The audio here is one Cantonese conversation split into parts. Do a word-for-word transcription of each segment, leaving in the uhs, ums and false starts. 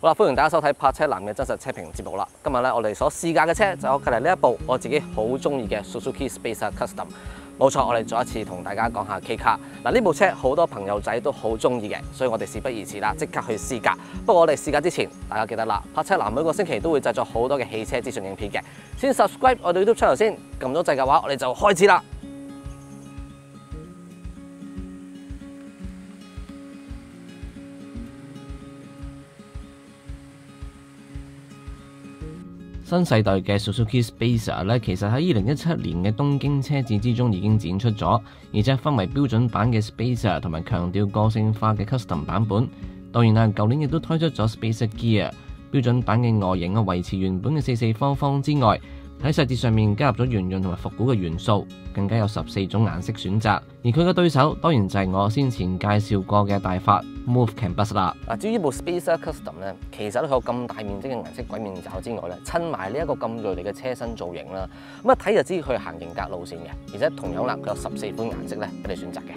好啦，歡迎大家收睇泊車男嘅真實車評節目啦。今日咧，我哋所試駕嘅車就係我隔離呢一部我自己好中意嘅 Suzuki Spacer Custom。冇錯，我哋再一次同大家講下 K 卡。嗱，呢部車好多朋友仔都好中意嘅，所以我哋事不宜遲啦，即刻去試駕。不過我哋試駕之前，大家記得啦，泊車男每個星期都會製作好多嘅汽車資訊影片嘅。先 subscribe 我哋 YouTube channel 先，撳咗掣嘅話，我哋就開始啦。 新世代嘅 Suzuki Spacer 咧，其實喺二零一七年嘅東京車展之中已經展出咗，而且分為標準版嘅 Spacer 同埋強調個性化嘅 Custom 版本。當然啦，舊年亦都推出咗 Spacer Gear， 標準版嘅外形啊維持原本嘅四四方方之外，喺細節上面加入咗圓潤同埋復古嘅元素，更加有十四種顏色選擇。而佢嘅對手當然就係我先前介紹過嘅大發 Move CAN Bus 啦。 嗱，至於呢部 Spacer Custom 咧，其實咧佢有咁大面積嘅顏色鬼面罩之外咧，襯埋呢一個咁銳利嘅車身造型啦，咁一睇就知佢係行型格路線嘅，而且同樣啦，佢有十四款顏色咧俾你選擇嘅。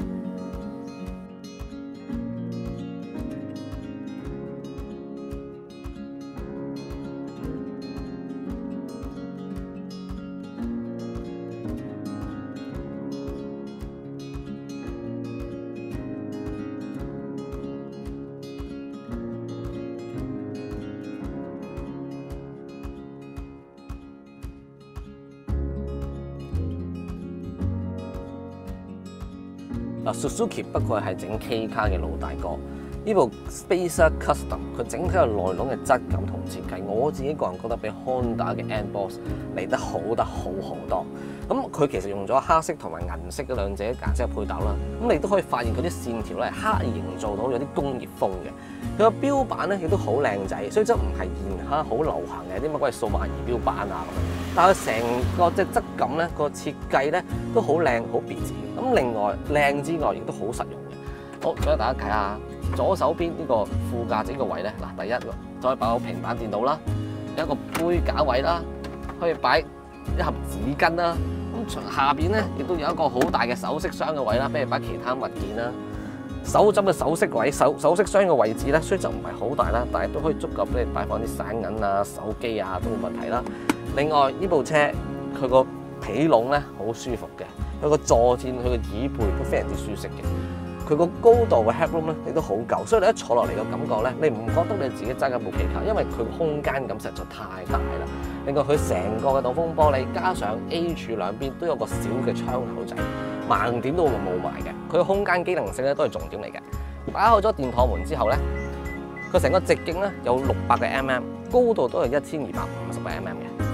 嗱 ，Suzuki 不過係整 K 卡嘅老大哥，呢部 Spacer Custom 佢整體嘅內籠嘅質感同設計，我自己個人覺得比 Honda 嘅 N Boss 嚟得好得好好多。咁佢其實用咗黑色同埋銀色嘅兩者顏色嘅配搭啦，咁你都可以發現佢啲線條咧刻意營造到有啲工業風嘅。佢個標板咧亦都好靚仔，雖則唔係現下好流行嘅啲乜鬼數碼儀錶板啊咁樣，但係成個隻質感咧個設計咧都好靚好別緻。咁另外靚之外，亦都好實用嘅。好，俾大家睇下左手邊呢個副駕駛個位咧，嗱，第一個再擺個平板電腦啦，有一個杯架位啦，可以擺一盒紙巾啦。咁下邊咧亦都有一個好大嘅首飾箱嘅位啦，俾你擺其他物件啦。手枕嘅首飾位、手首飾箱嘅位置咧，雖就唔係好大啦，但係都可以足夠俾你擺放啲散銀啊、手機啊都冇問題啦。另外呢部車佢個皮籠咧好舒服嘅。佢個坐墊、佢個椅背都非常之舒適嘅。佢個高度嘅 headroom 咧，亦都好夠，所以你一坐落嚟嘅感覺咧，你唔覺得你自己揸緊部 K 卡，因為佢個空間感實在太大啦。另外佢成個嘅擋風玻璃，加上 A 柱兩邊都有個小嘅窗口仔，盲點都冇埋嘅。佢個空間機能性咧都係重點嚟嘅。打開咗電趟門之後咧，佢成個直徑咧有六百嘅 mm， 高度都係一千二百五十嘅 mm 嘅。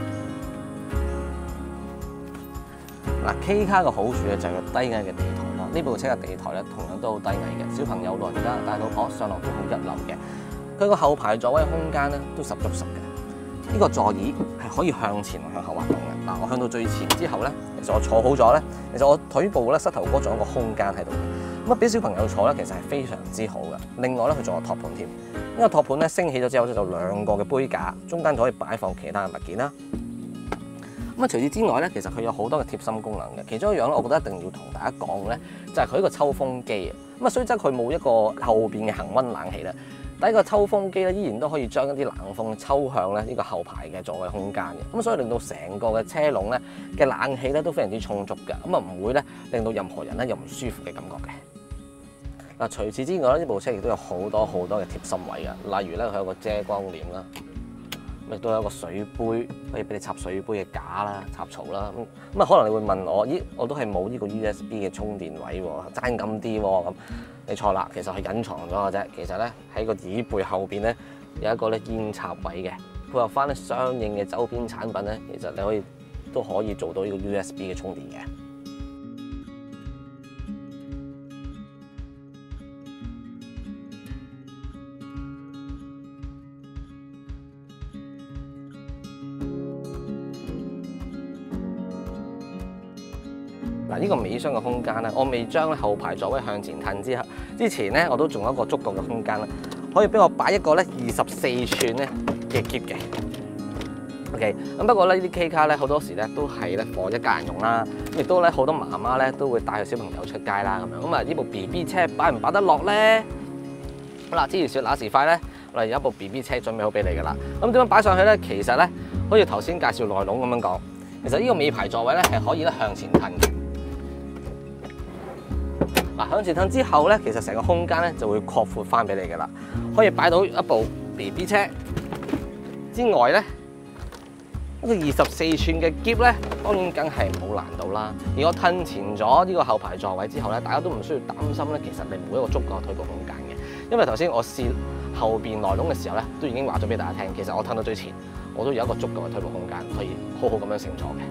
嗱 ，K 卡嘅好處咧就係個低矮嘅地台啦。呢部車嘅地台咧同樣都好低矮嘅，小朋友、老人家、大老婆上落都好一流嘅。佢個後排座位空間咧都十足十嘅。呢個座椅係可以向前向後滑動嘅。嗱，我向到最前之後咧，其實我坐好咗咧，其實我腿部咧膝頭哥仲有一個空間喺度嘅。咁啊，俾小朋友坐咧，其實係非常之好嘅。另外咧，佢仲有托盤添。呢個托盤咧升起咗之後，就有兩個嘅杯架，中間就可以擺放其他嘅物件啦。咁啊，除此之外咧，其實佢有好多嘅貼心功能嘅。其中一樣咧，我覺得一定要同大家講咧，就係佢呢個抽風機啊。咁啊，雖則佢冇一個後邊嘅恆溫冷氣咧，但係個抽風機咧依然都可以將一啲冷風抽向咧呢個後排嘅座位空間嘅。咁所以令到成個嘅車籠咧嘅冷氣咧都非常之充足嘅。咁啊，唔會咧令到任何人咧有唔舒服嘅感覺嘅。嗱，除此之外咧，呢部車亦都有好多好多嘅貼心位嘅，例如咧佢有個遮光簾啦。亦都有一個水杯，可以俾你插水杯嘅架啦、插槽啦。咁咁啊，可能你會問我，咦，我都係冇呢個 U S B 嘅充電位喎，爭咁啲喎。咁你錯啦，其實係隱藏咗嘅啫。其實咧喺個椅背後邊咧有一個咧煙插位嘅，配合翻咧相應嘅周邊產品咧，其實你可以都可以做到呢個 U S B 嘅充電嘅。嗱，呢個尾箱嘅空間咧，我未將咧後排座位向前褪之後，之前咧我都仲有一個足夠嘅空間啦，可以俾我擺一個咧二十四寸咧嘅篋嘅。OK， 咁不過咧呢啲 K 卡咧好多時咧都係咧俾一家人用啦，亦都咧好多媽媽咧都會帶佢小朋友出街啦咁樣。咁啊呢部 B B 車擺唔擺得落咧？好啦，之如說那時快咧， 我哋有一部 B B 車準備好俾你㗎啦。咁點樣擺上去咧？其實咧，好似頭先介紹內籠咁樣講，其實呢個尾排座位咧係可以咧向前褪嘅。嗱，向前褪之後咧，其實成個空間咧就會擴闊翻俾你㗎啦，可以擺到一部 B B 車之外咧。呢個二十四寸嘅篋咧，當然梗係冇難度啦。而我褪前咗呢個後排座位之後咧，大家都唔需要擔心咧。其實你冇一個足夠嘅腿部空間嘅，因為頭先我試後邊內籠嘅時候咧，都已經話咗俾大家聽，其實我褪到最前，我都有一個足夠嘅腿部空間，可以好好咁樣乘坐嘅。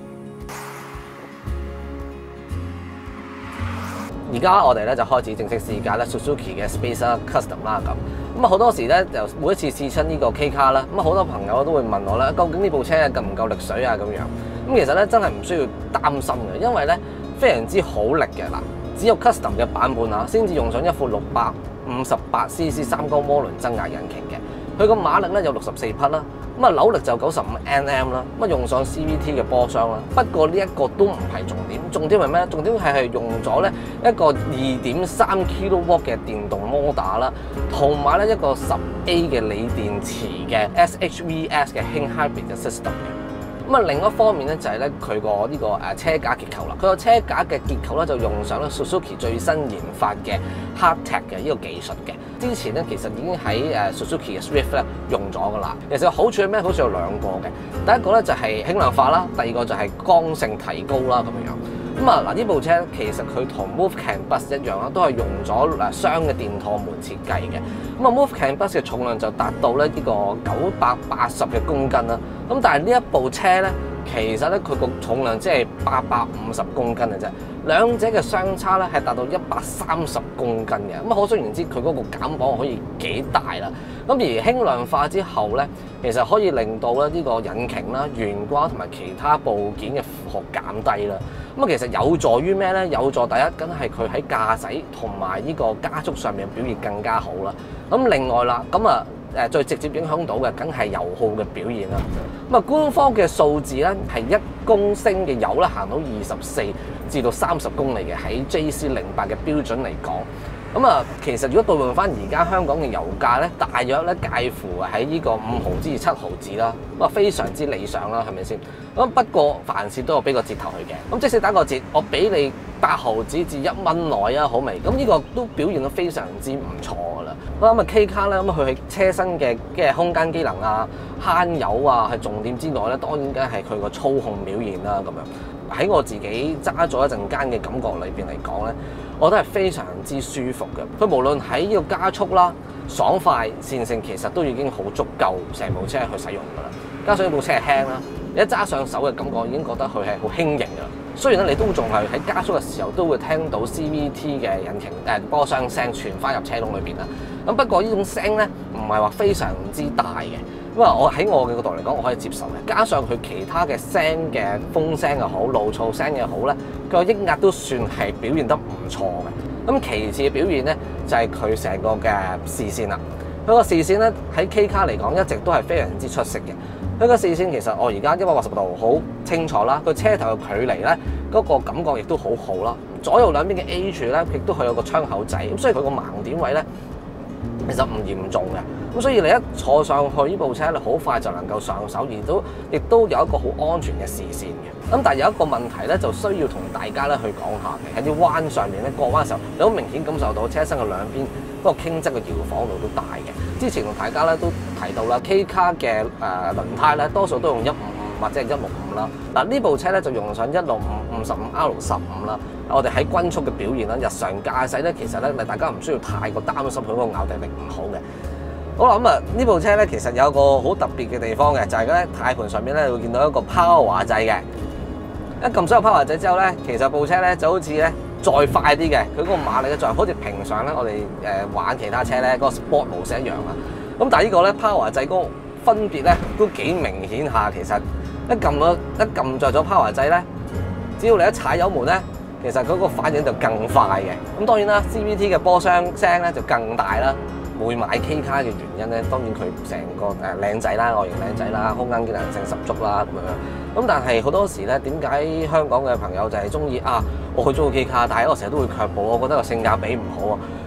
而家我哋咧就開始正式試駕咧 Suzuki 嘅 Spacer Custom 啦咁。咁啊好多時咧就每一次試親呢個 K 卡啦，咁啊好多朋友都會問我咧，究竟呢部車夠唔夠力水啊咁樣？咁其實咧真係唔需要擔心嘅，因為咧非常之好力嘅嗱，只有 Custom 嘅版本啊，先至用上一副六百五十八 C C 三缸渦輪增壓引擎嘅。佢個馬力咧有六十四匹啦，咁啊扭力就九十五 N M 啦，咁啊用上 C V T 嘅波箱啦。不過呢一個都唔係重點，重點係咩咧？重點係係用咗咧一個二點三 kilowatt 嘅電動摩打啦，同埋咧一個十 A 嘅鋰電池嘅 S H V S 嘅輕 hybrid 嘅 system 嘅。咁啊另一方面咧就係咧佢個呢個誒車架結構啦，佢個車架嘅結構咧就用上咧 Suzuki 最新研發嘅 Hardtech 嘅呢個技術嘅。之前咧其實已經喺誒 Suzuki 嘅 Swift 咧用咗噶啦。其實好處係咩？好處有兩個嘅。第一個咧就係輕量化啦，第二個就係剛性提高啦咁樣樣。咁啊嗱，呢部車其實佢同 Move CAN Bus 一樣啦，都係用咗誒雙嘅電舵門設計嘅。咁啊 Move CAN Bus 嘅重量就達到咧呢個九百八十嘅公斤啦。咁但係呢一部車咧，其實咧佢個重量只係八百五十公斤嘅啫，兩者嘅相差咧係達到一百三十公斤嘅。咁可想而知佢嗰個減磅可以幾大啦。咁而輕量化之後咧，其實可以令到咧呢個引擎啦、懸掛同埋其他部件嘅負荷減低啦。咁啊，其實有助於咩咧？有助第一，梗係佢喺駕駛同埋呢個加速上面表現更加好啦。咁另外啦，咁啊誒最直接影響到嘅，梗係油耗嘅表現啦。咁啊，官方嘅數字咧係一公升嘅油咧行到二十四至到三十公里嘅，喺 J C 零八嘅標準嚟講。咁啊，其實如果對換翻而家香港嘅油價咧，大約咧介乎喺呢個五毫子至七毫子啦，咁啊非常之理想啦，係咪先？咁不過凡事都有俾個折頭佢嘅，咁即使打個折，我俾你八毫子至一蚊內啊，好未？咁呢個都表現得非常之唔錯噶啦。咁啊 K 卡咧，咁佢喺車身嘅嘅空間機能啊、慳油啊係重點之外咧，當然梗係佢個操控表現啦咁樣。喺我自己揸咗一陣間嘅感覺裏邊嚟講咧，我覺得係非常之舒服嘅。佢無論喺呢個加速啦、爽快、線性，其實都已經好足夠成部車去使用㗎啦。加上呢部車係輕啦，你一揸上手嘅感覺已經覺得佢係好輕盈㗎。雖然咧你都仲係喺加速嘅時候都會聽到 C V T 嘅引擎誒波箱聲傳翻入車籠裏邊啦。咁不過呢種聲咧唔係話非常之大嘅。因為我喺我嘅角度嚟講，我可以接受嘅。加上佢其他嘅聲嘅風聲又好、路噪聲又好咧，佢個抑壓都算係表現得唔錯嘅。咁其次嘅表現咧，就係佢成個嘅視線啦。佢個視線咧喺 K 卡嚟講一直都係非常之出色嘅。佢個視線其實我而家一百八十度好清楚啦，佢車頭嘅距離咧嗰個感覺亦都好好啦。左右兩邊嘅 H 咧亦都係有個窗口仔，咁所以佢個盲點位咧其實唔嚴重嘅。咁所以你一坐上去呢部車咧，好快就能夠上手，而都亦都有一個好安全嘅視線嘅。咁但係有一個問題咧，就需要同大家咧去講下嘅。喺啲彎上面咧過彎嘅時候，你好明顯感受到車身嘅兩邊嗰個傾側嘅搖晃度都大嘅。之前同大家咧都提到啦 ，K 卡嘅誒輪胎咧多數都用一五五或者係一六五啦。嗱呢部車咧就用上一六五五十五 R 十五啦。我哋喺均速嘅表現啦，日常駕駛咧其實咧大家唔需要太過擔心佢嗰個咬地力唔好嘅。好啦，咁啊呢部車咧其實有個好特別嘅地方嘅，就係咧軚盤上面咧會見到一個 power 掣嘅。一撳所有 power 掣之後咧，其實部車咧就好似咧再快啲嘅，佢嗰個馬力咧就好似平常咧我哋誒玩其他車咧嗰個 sport 模式一樣啦。咁但係呢個咧 power 掣嗰個分別咧都幾明顯下，其實一撳咗一撳著咗 power 掣咧，只要你一踩油門咧，其實嗰個反應就更快嘅。咁當然啦 ，C V T 嘅波箱聲咧就更大啦。會買 K 卡嘅原因咧，當然佢成個誒靚仔啦，外形靚仔啦，空間機能性十足啦咁樣。咁但係好多時咧，點解香港嘅朋友就係中意啊？我去租個 K 卡，但係我成日都會卻步，我覺得個性價比唔好啊。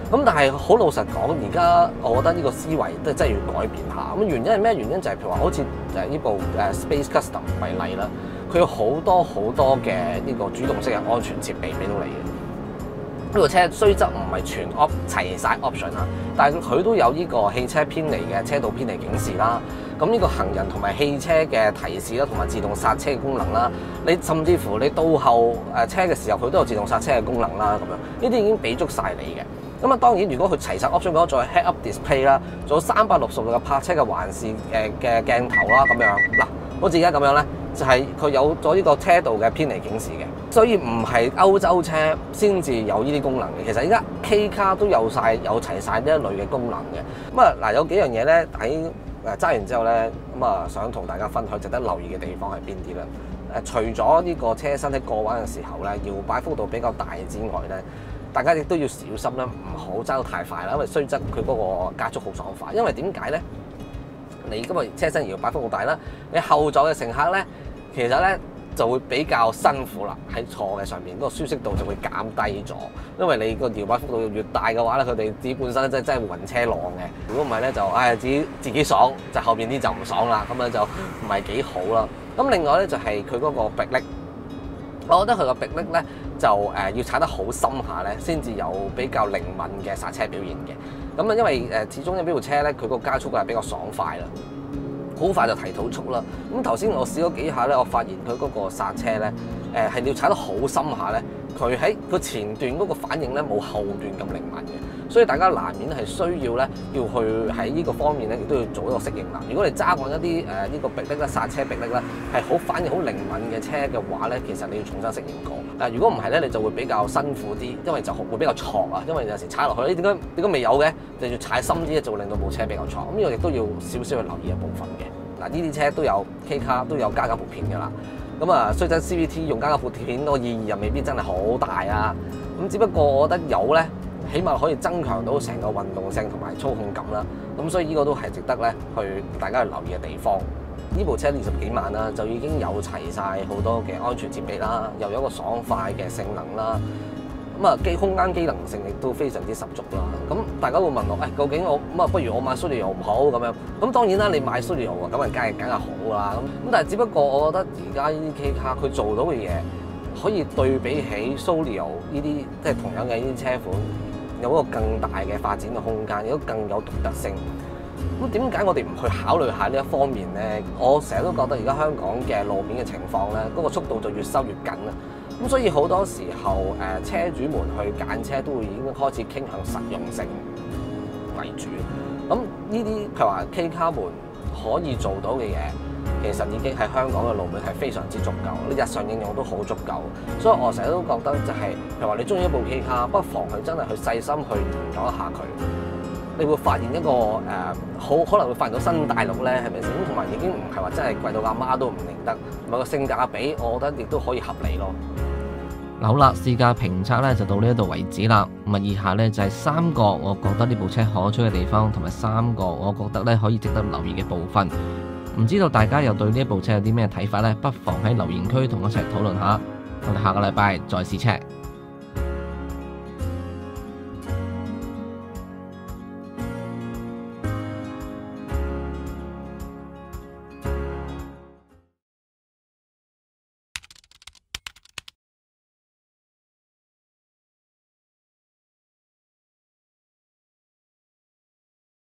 咁但係好老實講，而家我覺得呢個思維都真係要改變下。咁原因係咩？原因就係譬如話，好似誒呢部誒 Space Custom 為例啦，佢有好多好多嘅呢個主動式嘅安全設備俾到你嘅。呢部車雖則唔係全 op 齊晒 option 啦，但係佢都有呢個汽車偏離嘅車道偏離警示啦。咁呢個行人同埋汽車嘅提示啦，同埋自動剎車嘅功能啦。你甚至乎你倒後誒車嘅時候，佢都有自動剎車嘅功能啦。咁樣呢啲已經俾足晒你嘅。咁啊，當然如果佢齊晒 option 嗰個，再 head up display 啦，仲有三百六十度嘅泊車嘅環視誒嘅鏡頭啦，咁樣嗱，好似而家咁樣咧，就係、是、佢有咗呢個車道嘅偏離警示嘅，所以唔係歐洲車先至有呢啲功能嘅。其實而家 K 卡都有晒有齊晒呢一類嘅功能嘅。咁啊嗱，有幾樣嘢咧喺誒揸完之後咧，咁啊想同大家分享值得留意嘅地方係邊啲咧？誒，除咗呢個車身喺過彎嘅時候咧，搖擺幅度比較大之外咧，大家亦都要小心啦，唔好揸到太快啦，因為雖則佢嗰個加速好爽快。因為點解咧？你今日車身搖擺幅度大啦，你後座嘅乘客咧，其實咧就會比較辛苦啦，喺坐嘅上面嗰個舒適度就會減低咗。因為你個搖擺幅度越大嘅話咧，佢哋自己本身咧真係真係暈車浪嘅。如果唔係咧，就唉自己自己爽，就後邊啲就唔爽啦，咁樣就唔係幾好啦。咁另外咧就係佢嗰個迫力，我覺得佢個迫力咧就誒要踩得好深下咧，先至有比較靈敏嘅剎車表現嘅。咁啊，因為誒始終呢部車咧，佢個加速係比較爽快啦，好快就提到速啦。咁頭先我試咗幾下咧，我發現佢嗰個剎車咧誒係要踩得好深下咧，佢喺個前段嗰個反應咧冇後段咁靈敏嘅，所以大家難免係需要咧要去喺呢個方面咧亦都要做一個適應啦。如果你揸慣一啲誒呢個迫力咧剎車迫力咧係好反應好靈敏嘅車嘅話咧，其實你要重新適應過。誒如果唔係咧，你就會比較辛苦啲，因為就會比較挫啊。因為有時踩落去，誒點解點解未有嘅？就要踩深啲，就會令到部車比較挫。咁呢個亦都要少少去留意一部分嘅。嗱，呢啲車都有 K 卡都有加價撥片㗎啦。咁啊，雖則 C V T 用加價撥片個意義又未必真係好大啊。咁只不過我覺得有咧，起碼可以增強到成個運動性同埋操控感啦。咁所以呢個都係值得咧去大家去留意嘅地方。呢部車二十幾萬啦，就已經有齊晒好多嘅安全設備啦，又有一個爽快嘅性能啦。咁啊，機空間機能性亦都非常之十足啦。咁大家會問我，誒、哎、究竟我咁啊，不如我買 Solio 唔好咁樣？咁當然啦，你買 Solio 啊，咁啊，梗係梗係好啦。咁咁但係只不過我覺得而家呢啲 K 卡佢做到嘅嘢，可以對比起 Solio 呢啲即係同樣嘅呢啲車款，有一個更大嘅發展嘅空間，亦都更有獨特性。咁點解我哋唔去考慮下呢一方面咧？我成日都覺得而家香港嘅路面嘅情況咧，嗰、那個速度就越收越緊啦。咁所以好多時候誒車主們去揀車都會已經開始傾向實用性為主。咁呢啲譬如話 K 卡們可以做到嘅嘢，其實已經喺香港嘅路面係非常之足夠，你日常應用都好足夠。所以我成日都覺得就係、是、譬如話你中意一部 K 卡，不妨去真係去細心去研究一下佢。你會發現一個誒好、呃、可能會發現到新大陸咧，係咪先？咁同埋已經唔係話真係貴到阿媽都唔認得，同埋個性價比，我覺得亦都可以合理咯。 好啦，試駕評測咧就到呢一度為止啦。咁啊，以下咧就係三個我覺得呢部車可取嘅地方，同埋三個我覺得咧可以值得留意嘅部分。唔知道大家又對呢一部車有啲咩睇法呢？不妨喺留言區同我一齊討論下。我哋下個禮拜再試車。